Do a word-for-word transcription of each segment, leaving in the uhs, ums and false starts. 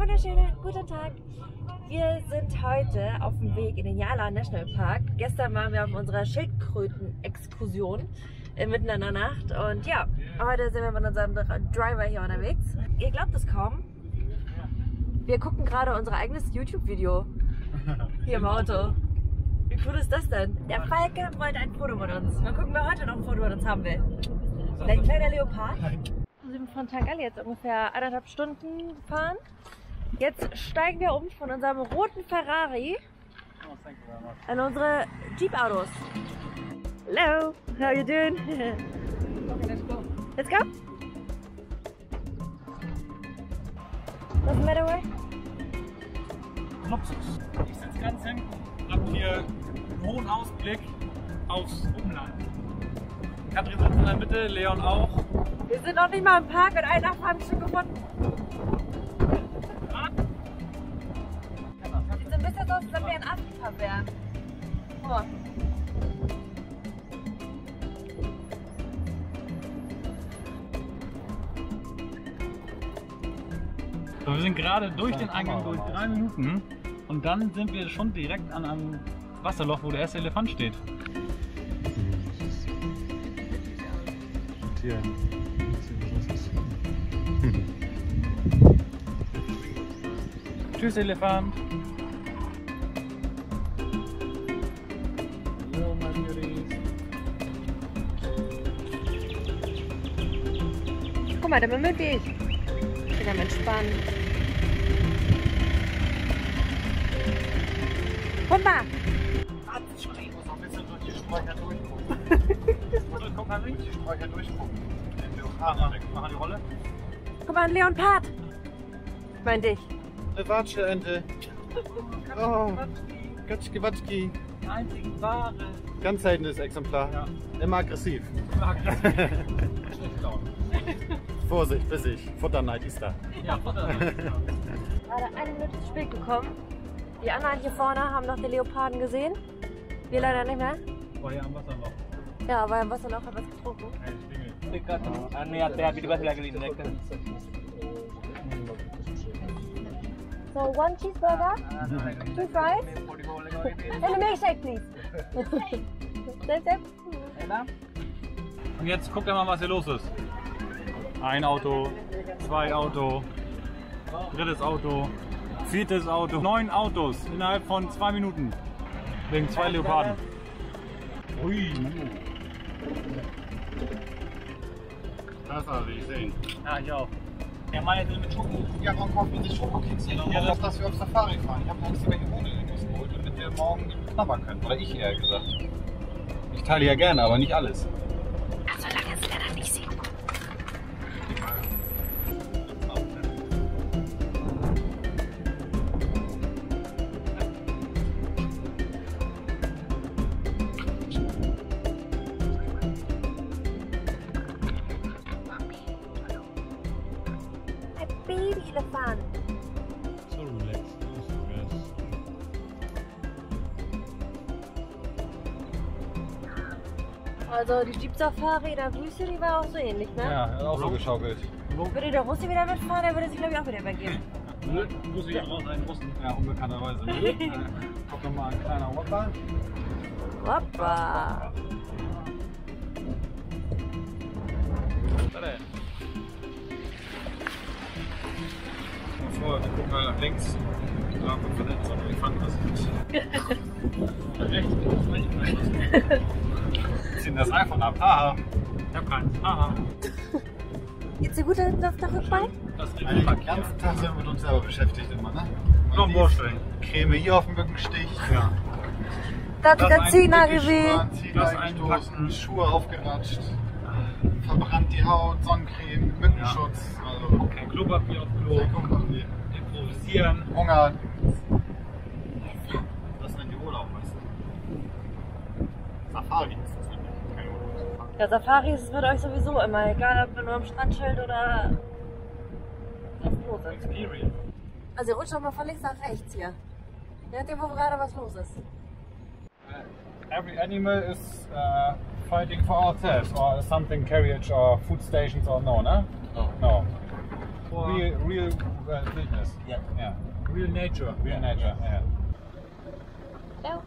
wunderschönen guten Tag. Wir sind heute auf dem Weg in den Yala National Park. Gestern waren wir auf unserer Schildkröten-Exkursion mitten in der Nacht und ja, heute sind wir mit unserem Driver hier unterwegs. Ihr glaubt es kaum, wir gucken gerade unser eigenes YouTube-Video hier im Auto. Wie cool ist das denn? Der Falke wollte ein Foto mit uns. Mal gucken, wer heute noch ein Foto mit uns haben will. Ein kleiner Leopard. Wir sind von Tangali jetzt ungefähr eineinhalb Stunden gefahren. Jetzt steigen wir um von unserem roten Ferrari an unsere Jeep-Autos. Hello, how you doing? Okay, let's go. Let's go. What's the matter with? Luxus. Ich sitze ganz hinten, hab hier einen hohen Ausblick aufs Umland. Katrin sitzt in der Mitte, Leon auch. Wir sind noch nicht mal im Park und einen Affe haben wir schon gefunden. Sieht so ein bisschen so aus, als ob wir in Afrika wären. Oh. So, wir sind gerade durch den Eingang durch, drei Minuten. Und dann sind wir schon direkt an einem Wasserloch, wo der erste Elefant steht. Tschüss Elefant. Hallo Marguerite. Guck mal, der bimmelt wie ich. Ich bin am Entspannen. Guck mal! Ich muss noch ein bisschen durch die Sträucher durchgucken. Guck mal links, die Sträucher durchgucken. Den Leopard weg. Machen die Rolle. Guck mal, ein Leopard! Meinte ich. Eine Watscheente. Oh, Gatschki Watschki. Die einzigen wahre. Ganz seltenes Exemplar. Ja. Immer aggressiv. Schlecht gelaunt. Vorsicht, bissig. Futterneid ist da. Ja, Futter. Gerade eine Minute zu spät gekommen. Die anderen hier vorne haben noch den Leoparden gesehen. Wir leider nicht mehr. War hier am Wasserloch. Ja, weil im Wasserloch hat was getrunken. So, one cheeseburger, two fries, and a milkshake, please. That's it. Und jetzt guckt mal, was hier los ist. Ein Auto, zwei Auto, drittes Auto, viertes Auto, neun Autos innerhalb von zwei Minuten. Wegen zwei Leoparden. Ui. Das habe ich sehen. Ja, ich auch. Ja, meine sind mit Schoko. Ja, warum kaufen wir sich Schokokekse? Ich Ja, hoffe, dass wir auf Safari fahren. Ich habe Angst, dass wir hier ohne Linus geholt, damit wir morgen knabbern können. Oder ich eher gesagt. Ich teile ja gerne, aber nicht alles. Also lange ist der da nicht sehen. Baby-Elefant. So relaxed. Also die Jeep Safari in der Wüste, die war auch so ähnlich, ne? Ja, er hat auch so geschaukelt. Würde der Russe wieder mitfahren, der würde sich glaube ich auch wieder übergeben. Muss ich auch einen Russen. Ja, unbekannterweise. Guck doch mal, ein kleiner Whopper. Hoppa! Vor, wir gucken mal nach links. Da kommt von hinten so ein Elefant. Echt? Wir ziehen das iPhone ab. Haha. Ich hab keins. Haha. Geht's dir gut auf der Rückbank? Das ist Den ganzen Tag sind wir mit uns selber beschäftigt immer, ne? Noch vorstellen. Creme hier auf dem Mückenstich. Ja. Da hat die Das ganze Zähne ein geweh. Das eingestoßen, Schuhe aufgeratscht, verbrannt die Haut, Sonnencreme, Mückenschutz. Also Kein Klopapier auf Klo. Improvisieren. Hunger. Das nennt die Urlaub, weißt du? Safari ist das nämlich, kein Urlaub. Ja, Safari ist es mit euch sowieso immer, egal ob ihr nur am Strand chillt oder auf dem Klo sitzt. Experience. Also ihr rutscht doch mal von links nach rechts hier. Je nachdem, wo gerade was los ist. Every animal is uh, fighting for ourselves, or something carriage or food stations or no, no? No. No. Real, real uh, Wildnis. Yeah. Yeah. Real nature. Real nature. Yeah. Ja.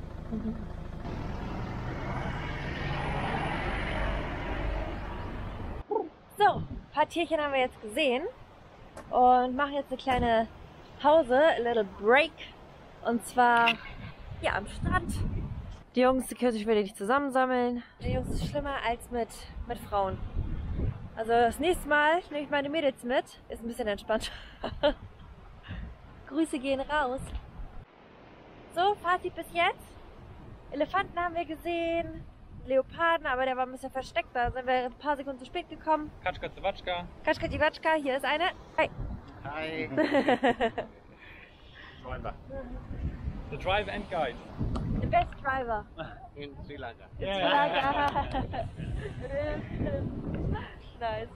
So, ein paar Tierchen haben wir jetzt gesehen und machen jetzt eine kleine Pause, a little break. Und zwar hier am Strand. Die Jungs, die können sich wieder nicht zusammensammeln. Die Jungs ist schlimmer als mit, mit Frauen. Also das nächste Mal nehme ich meine Mädels mit. Ist ein bisschen entspannt. Grüße gehen raus. So, Fazit bis jetzt. Elefanten haben wir gesehen. Leoparden, aber der war ein bisschen versteckt. Da sind wir ein paar Sekunden zu spät gekommen. Katschka Zawatschka. Katschka Diwatschka, hier ist eine. Hi. Hi. Driver. The driver and guide. The best driver. In Sri Lanka. Yeah. Nice.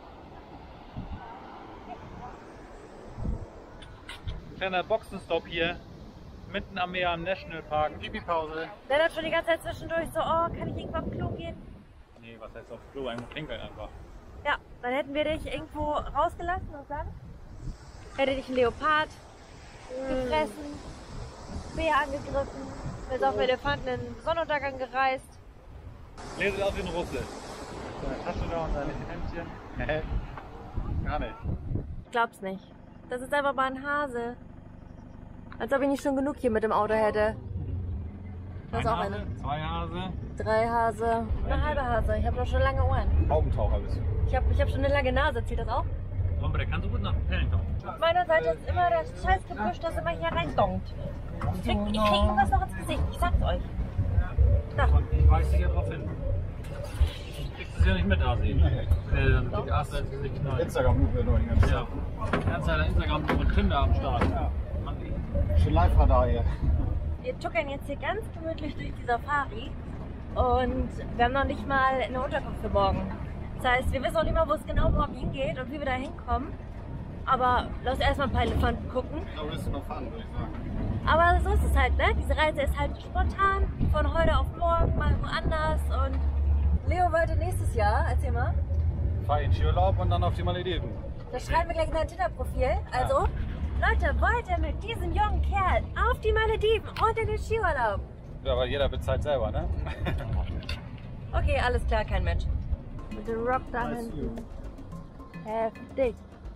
Kleiner Boxenstopp hier. Mitten am Meer am Nationalpark. Pipi-Pause. Der hat schon die ganze Zeit zwischendurch so, oh, kann ich irgendwo auf Klo gehen? Nee, was heißt auf Klo? Einfach pinkeln einfach. Ja, dann hätten wir dich irgendwo rausgelassen und dann hätte dich ein Leopard gefressen, Bär angegriffen, ist auf Elefanten in den Sonnenuntergang gereist. Leo sieht aus wie ein Russe. Seine Tasche da und seine Hemdchen. Hä? Gar nicht. Ich glaub's nicht. Das ist einfach mal ein Hase. Als ob ich nicht schon genug hier mit dem Auto hätte. Das ist Ein auch Hase, eine. zwei Hase. Drei Hase, eine halbe Hase. Ich habe doch schon lange Ohren. Haubentaucher bist du. Ich habe ich hab schon eine lange Nase. Zählt das auch? Aber der kann so gut nach Pellen kommen. Auf meiner Seite ist immer das scheiß Gebüsch, das immer hier reindonkt. Ich krieg, ich krieg irgendwas noch ins Gesicht. Ich sag's euch. Da. Ich weise dich ja drauf hin. Du kriegst es ja nicht mit, Asi. Äh, dann kriegt Asi ins Gesicht knallen. Instagram rufen wir noch die ganze Zeit. Ja. Die ganze Zeit Instagram und Tinder am Start. Ja. Schon Live-Radar hier. Wir tuckern jetzt hier ganz gemütlich durch die Safari und wir haben noch nicht mal eine Unterkunft für morgen. Das heißt, wir wissen noch nicht mal, wo es genau morgen hingeht und wie wir da hinkommen. Aber lass erstmal ein paar Elefanten gucken. Da willst du noch fahren, würde ich sagen. Aber so ist es halt, ne? Diese Reise ist halt spontan, von heute auf morgen, mal woanders. Und Leo wollte nächstes Jahr, erzähl mal. Fahr in Skiurlaub und dann auf die Malediven. Das schreiben wir gleich in dein Tinder-Profil. Also, Leute, wollt ihr mit diesem jungen Kerl auf die Malediven und in den Skiurlaub? Ja, aber jeder bezahlt selber, ne? Okay, alles klar, kein Mensch. Mit dem Rock da Nice hinten. Heftig.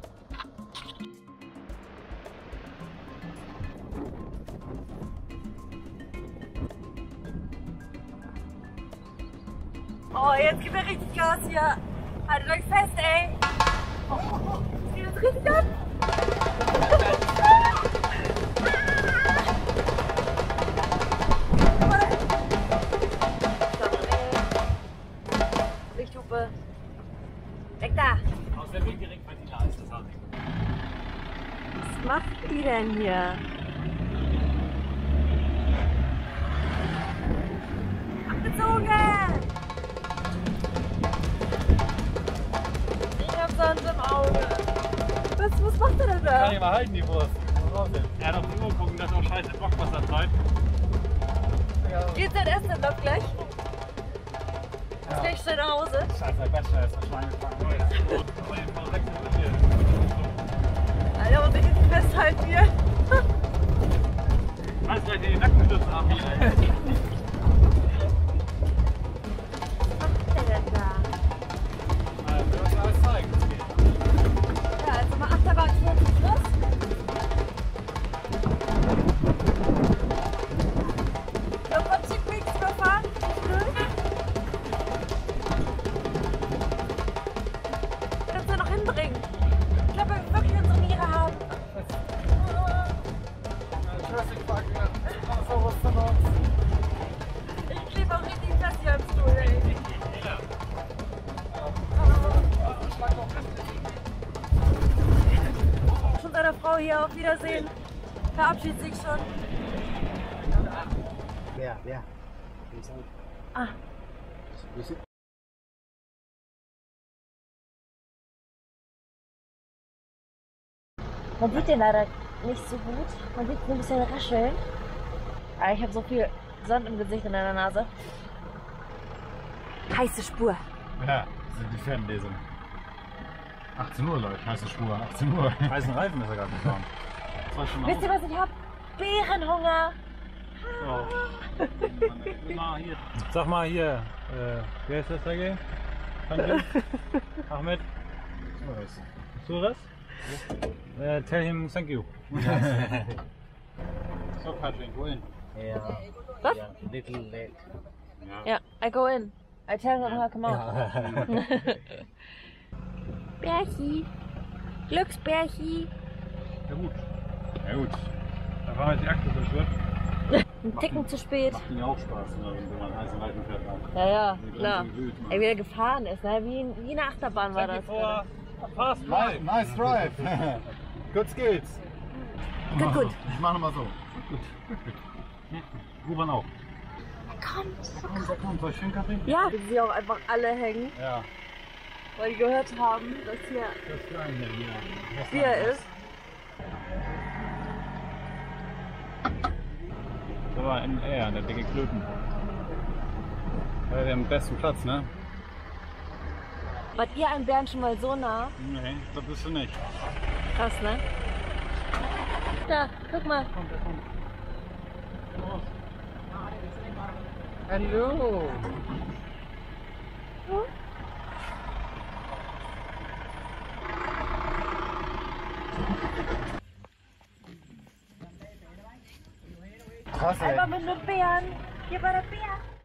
Oh, jetzt gibt er richtig Gas hier. Haltet euch fest, ey. Oh, das geht jetzt richtig ab. Lichthupe. Weg da. Aus der Weg direkt bei Tina ist das Asi. Was macht die denn hier? Abgezogen! Ich hab Sand im Auge. Was, was macht er denn da? Kann ich mal halten, die Wurst. Er hat auf die Uhr gucken, das ist auch scheiße Bockwasserzeit. Geht's denn essen noch gleich? Jetzt gleich schnell nach Hause. Scheiße, Bachelor ist wahrscheinlich gefangen. Alter, muss ich jetzt festhalten hier. Kannst gleich in die Nackenstützen haben hier. Was macht der denn da? Also, wir müssen alles zeigen. Ja, also mal Achterbahn hier zum Schluss. So, von Chickweeks gefahren. Kannst du noch hinbringen? Ich glaube, wir wirklich unsere Niere haben. Jurassic Park, ja. Dinosaurus von uns. Ich klebe auch richtig fest hier am Stuhl, ey. Schon seiner Frau hier, auf Wiedersehen. Verabschiedet sich schon. Wer? Wer? Ah. Man sieht den leider nicht so gut. Man sieht ein bisschen rascheln. Aber ich habe so viel Sand im Gesicht und in der Nase. Heiße Spur. Ja, das sind die Fernlesungen. achtzehn Uhr, Leute, heiße Spur, achtzehn Uhr. Heißen Reifen ist er gerade gefahren. Zwei Stunden Wisst ihr, was ich hab? Bärenhunger. Oh. Mal hier. Sag mal hier, äh, wer ist das, Sergej? Ahmed? Suras? Uh, tell him thank you. So, Patrick, wohin? Yeah. Was? Yeah, little late. Ja, I go in. I tell him how come out. Bärchi. Glücksbärchi. Ja gut. Ja gut. Da fahren wir jetzt die Achse durch. Ein Ticken zu spät. Macht ihnen auch Spaß, ne, wenn man heißen Reifen fährt. Auch. Ja, ja, Die klar. Bremsen wild, ne? Ey, wie er gefahren ist, ne? Wie, wie eine Achterbahn war das. Vor Fast Nice, nice drive. Good skills. Gut, gut. Ich mach nochmal so. Ruben auch. Kommt. Komm, komm, soll ich schön Kaffee? Ja, wie sie auch einfach alle hängen, Ja. weil die gehört haben, dass hier Das Kleine hier. Bier ist. Da war N R, der dicke Klöten. Ja, der am besten Platz, ne? Wart ihr einem Bären schon mal so nah? Nee, das bist du nicht. Krass, ne? Da, guck mal. Hallo. Krass, ey. Einfach mit einem Bären. Hier war der Bär.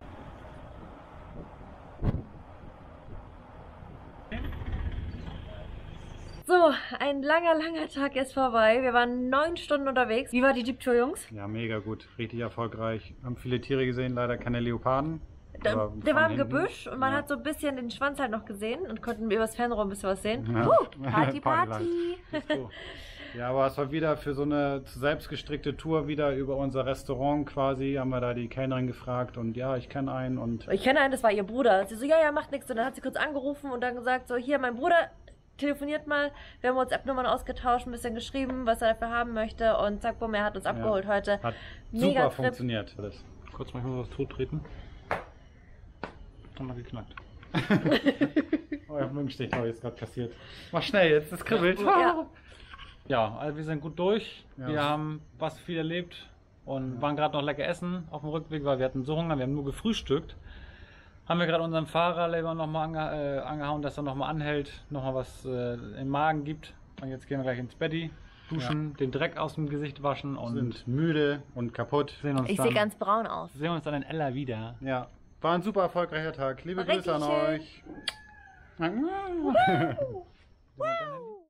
So, ein langer, langer Tag ist vorbei. Wir waren neun Stunden unterwegs. Wie war die Jeep-Tour, Jungs? Ja, mega gut. Richtig erfolgreich. Haben viele Tiere gesehen, leider keine Leoparden. Der, Aber der war von im hinten. Gebüsch und man Ja. hat so ein bisschen den Schwanz halt noch gesehen und konnten übers Fernrohr ein bisschen was sehen. Ja. Uh, Party, Partyland. Party. So. Ja, aber es war wieder für so eine selbstgestrickte Tour wieder über unser Restaurant quasi. Haben wir da die Kellnerin gefragt und ja, ich kenne einen und Ich kenne einen, das war ihr Bruder. Sie so, ja, ja, macht nichts. Und dann hat sie kurz angerufen und dann gesagt, so, hier, mein Bruder telefoniert mal. Wir haben WhatsApp-Nummern ausgetauscht, ein bisschen geschrieben, was er dafür haben möchte und zack, bumm, er hat uns abgeholt heute. hat Mega super Trip. funktioniert. Alles. Kurz mal was tot treten. Haben wir geknackt. Euer Mückenstich habe ich jetzt gerade kassiert. Mach schnell jetzt, das kribbelt. Ja. Ja, also wir sind gut durch. Ja. Wir haben was viel erlebt und waren gerade noch lecker essen auf dem Rückweg, weil wir hatten so Hunger, wir haben nur gefrühstückt. Haben wir gerade unseren Fahrer lieber nochmal ange, äh, angehauen, dass er nochmal anhält, nochmal was äh, im Magen gibt. Und jetzt gehen wir gleich ins Betti, duschen, den Dreck aus dem Gesicht waschen und Sind müde und kaputt. sehen uns Ich dann, sehe ganz braun aus. sehen uns dann in Ella wieder. Ja, war ein super erfolgreicher Tag. Liebe War Grüße an richtig schön. euch. Woo!